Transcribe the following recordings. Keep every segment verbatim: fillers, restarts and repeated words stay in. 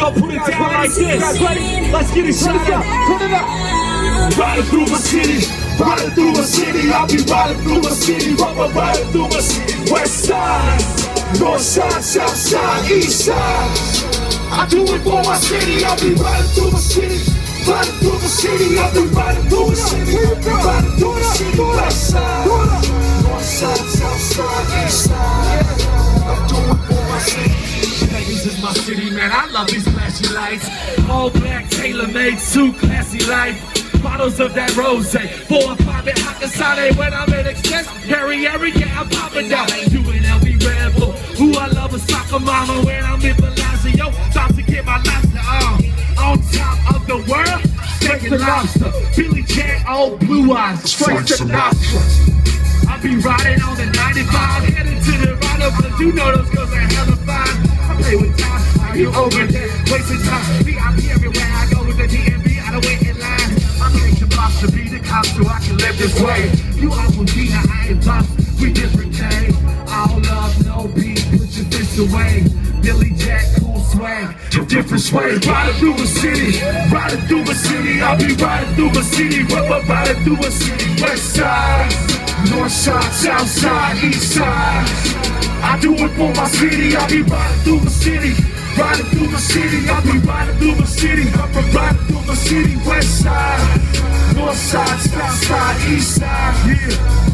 gonna put it down like this. Let's get it shot up. Put it up. Riding through my city, riding through my city. I'll be riding through my city, rubber riding through my city. West side, north side, south side, east side. I do it for my city. I'll be riding through my city, riding through my city. I'll be riding through my city, riding through my city. West side, north side, south side, east side. I do it for my city. Vegas is my city, man. I love these flashy lights. All black, tailor-made suit, classy life. Bottles of that rose, four or five at Hakasane when I'm in excess. Harry, Harry, yeah, I'm popping down. You and L B Rebel, who I love a soccer mama when I'm in Bellagio. About to get my lobster on, on top of the world. Steak and lobster, Billy Jack, all blue eyes, straight to Nostra. I'll be riding on the ninety-five, headed to the right of the, you know those girls are hella fine. I play with time, are you over there, wasting time? V I P everywhere I go with the D M V, I don't wait in line. I'm making blocks to be the cop so I can live this way. You are from Gina, I ain't lost, we different day. All love, no beat, put your fist away. Billy Jack, cool swag, different sway. Riding through the city, riding through the city. I'll be riding through the city, rubber riding through the city. West side, north side, south side, east side. I do it for my city, I'll be riding through the city. Riding through the city, I'll be riding through the city. I'll be riding through the city. West side, north side, south side, east side. Yeah,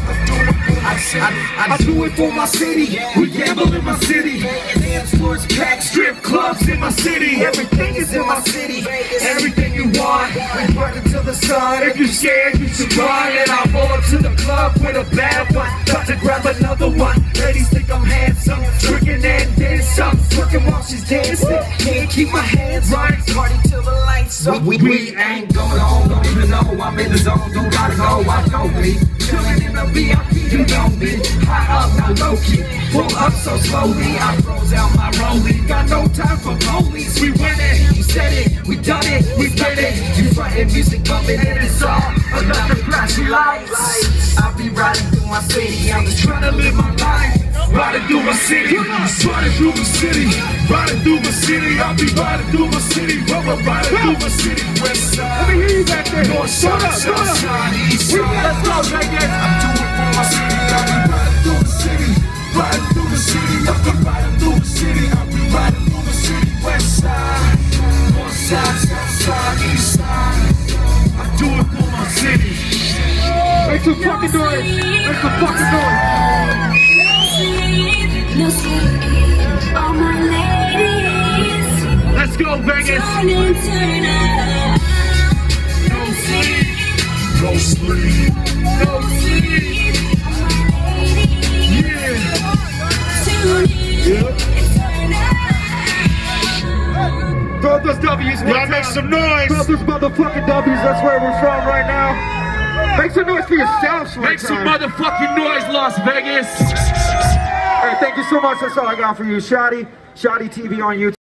I, I, I do it for my city. We gamble in my city. Dance floors packed, strip clubs in my city. Everything is in my city. Everything you want, we burn it to the sun. If you're scared, you should run. And I'll roll up to the club with a bad one. About to grab another one. Ladies think I'm handsome, drinking and dancing, twerking while she's dancing. Can't keep my hands right. Party till the lights up. We, we ain't going home, don't even know I'm in the zone. Don't gotta go, I know me. Chilling in the V I P, you know me. High up, now low key. Pull up so slowly, I froze out my rollie. Got no time for police. We win it, you said it, we done it, we did it. You frontin' music bumping and it's all another flashy lights. I'll be riding through my city, I'm just trying to live my life. Riding through my city, riding through the city, riding through my city. I'll be riding through my city, rubber riding through my city. West side, let me hear you back there. North side, south side, east side. Let's go, Vegas. I'm doing it for my city. I'll be riding through the city, riding through the city. I'll be riding through the city. I'll be riding through the city. West side, north side, south side, east side. I do it for my city. Make some fucking noise. Make some fucking noise. No sleep, all my ladies. Let's go, Vegas. Turn in, turn out. No sleep, no sleep, no sleep. Yeah. Tune in, yep. Turn out. Throw those W's, y'all make some noise. Throw those motherfucking W's. That's where we're from right now. Make some noise for yourselves. Make some motherfucking noise, Las Vegas. All right, thank you so much. That's all I got for you, Shotty. Shotty T V on YouTube.